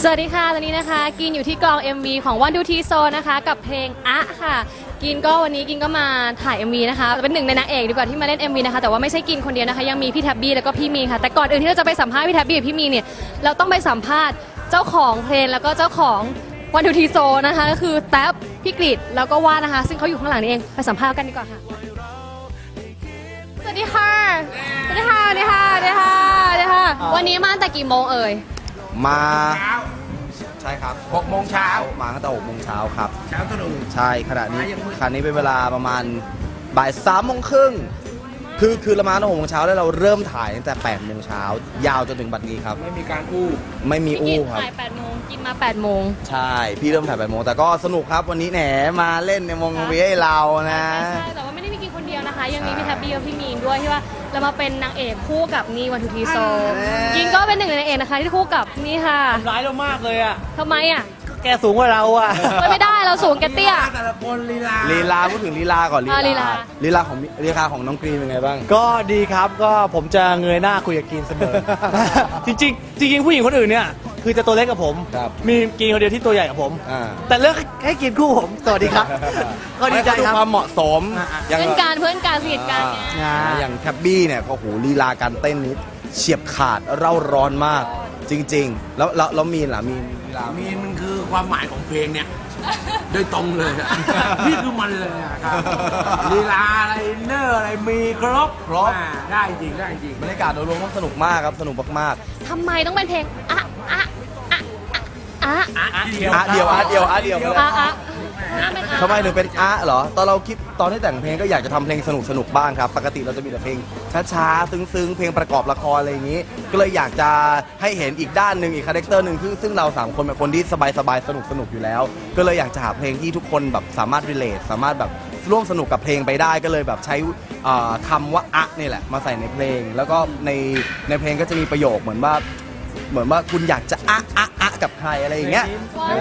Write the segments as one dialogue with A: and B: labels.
A: วัสดีค่ะตอนนี้นะคะกินอยู่ที่กอง MV ของวันดูทีโซนะคะกับเพลงอะค่ะกินก็วันนี้กินก็มาถ่าย MV นะคะเป็นหนึ่งในนางเอกดีกว่าที่มาเล่น MV นะคะแต่ว่าไม่ใช่กินคนเดียวนะคะยังมีพี่แท็บบี้แล้วก็พี่มีค่ะแต่ก่อนอื่นที่เราจะไปสัมภาษณ์พี่แท็บบี้กับพี่มีเนี่ยเราต้องไปสัมภาษณ์เจ้าของเพลงแล้วก็เจ้าของวันดูทีโซนะคะก็คือแท็บพี่กฤษแล้วก็ว่านะคะซึ่งเขาอยู่ข้างหลังนี่เองไปสัมภาษณ์กันดีกว่าค่ะสวัสดีค่ะสวัสดีค่ะสวัสดีค่ะสวัสดีค่ะสวัสดีค่ะวันนี้มาตั้งแต่กี่โมงเอ่ย
B: มาใช่ครับ
C: 6 โมงเช้า
B: มาตั้งแต่6 โมงเช้าครับ
C: เช้าตรู่
B: ใช่ขณะนี้เป็นเวลาประมาณบ่าย3 โมงครึ่งคือเรามาตั้งแต่6 โมงเช้าแล้วเราเริ่มถ่ายตั้งแต่8 โมงเช้ายาวจนถึงบัดนี้ครับ
C: ไม่มีการอู้
B: ไม่มีอู้ครับ
A: ถ่าย8 โมงกินมา8 โมง
B: ใช่พี่เริ่มถ่าย8 โมงแต่ก็สนุกครับวันนี้แหนมาเล่นในวงวีให้เรานะ
A: ใช่แต่ว่าไม่ได้มีกินคนเดียวนะคะยังมีพี่แท็บบี้กับพี่มีนด้วยที่ว่าเรามาเป็นนางเอกคู่กับนี่วันทูทีโซกินก็เป็นหนึ่งในนางเอกนะคะที่คู่กับนี่ค่ะ
D: ร้ายเรามากเลยอ่ะ
A: ทำไมอ่ะ
D: แกสูงกว่าเราอ่ะ
A: ไม่ได้เราสูงแกเตี้ย
C: แต่ละคน
B: ลีลาพูดถึงลีลาก่อนลีลาของน้องกรีนเป็นไงบ้าง
D: ก็ดีครับก็ผมจะเงยหน้าคุยกับกรีนเสมอ จริงผู้หญิงคนอื่นเนี่ยคือจะตัวเล็กกับผมมีกรีนคนเดียวที่ตัวใหญ่กับผมแต่เลือกให้กรีนคู่ผมสวัสดีครับก็ดีใจครับ
B: ความเหมาะสม
A: เพื่อนการสนิทกัน
B: อย่างแท็บบี้เนี่ยโอ้โหลีลาการเต้นนี้เฉียบขาดเร่าร้อนมากจริงๆแล้วมีนล่ะมี
C: นมันคือความหมายของเพลงเนี่ยโดยตรงเลยนี่คือมันเลยครับลีลาอะไรเนอร์อะไรมีครบได้จริง
B: บรรยากาศโดยรวมก็สนุกมากครับสนุกมาก
A: ทำไมต้องเป็นเพลง
B: เดียวทำไมถึงเป็นเหรอตอนที่แต่งเพลงก็อยากจะทำเพลงสนุกบ้างครับปกติเราจะมีแต่เพลงช้าๆซึ้งเพลงประกอบละครอะไรอย่างนี้ก็เลยอยากจะให้เห็นอีกด้านหนึ่งอีกคาแรคเตอร์หนึ่งซึ่งเรา3 คนเป็นคนที่สบายสนุกอยู่แล้วก็เลยอยากจะหาเพลงที่ทุกคนแบบสามารถrelateสามารถแบบร่วมสนุกกับเพลงไปได้ก็เลยแบบใช้คำว่านี่แหละมาใส่ในเพลงแล้วก็ในเพลงก็จะมีประโยคเหมือนว่าคุณอยากจะกับใครอะไรอย่างเงี้ย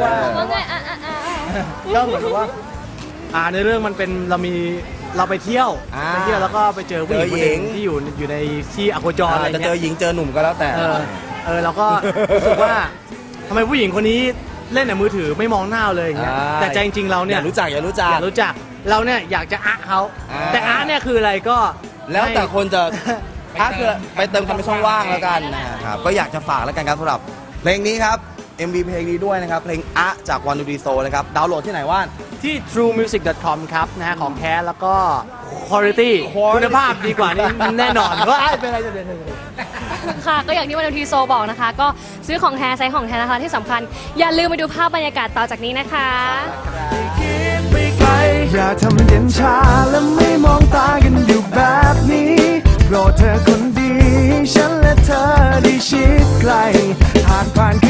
D: ก็เหมือนกับว่าในเรื่องมันเป็นเราไปเที่ยวแล้วก็ไปเจอผู้หญิงที่อยู่ในที่อโคจรอะไรเงี้ย
B: จะเจอหญิงเจอหนุ่มก็แล้วแต่
D: เราก็รู้สึกว่าทำไมผู้หญิงคนนี้เล่นในมือถือไม่มองหน้าเลยอย่างเงี้ยแต่ใจจริงๆเราเนี่ย
B: อยากรู้จัก
D: เราเนี่ยอยากจะเขาแต่เนี่ยคืออะไรก็
B: แล้วแต่คนจะคือไปเติมคำในช่องว่างแล้วกันนะครับก็อยากจะฝากแล้วกันครับสำหรับเพลงนี้ครับ MV เพลงนี้ด้วยนะครับเพลงจากวันดูดีโซนะครับดาวน์โหลดที่ไหนว่าน
D: ที่ truemusic.com ครับนะฮะของแท้แล้วก็ quality คุณภาพดีกว่านี่แน่นอนว่าเป็นอะไรจะเป็น
A: ค่ะก็อย่างที่วันดูทีโซบอกนะคะก็ซื้อของแท้ใช้ของแท้นะคะที่สำคัญอย่าลืมไปดูภาพบรรยากาศต่อจากนี้นะคะ
E: อย่าทำเย็นชาและไม่มองตากันอยู่แบบนี้โปรดเธอคนดีฉันและเธอได้ชิดไกลผ่าน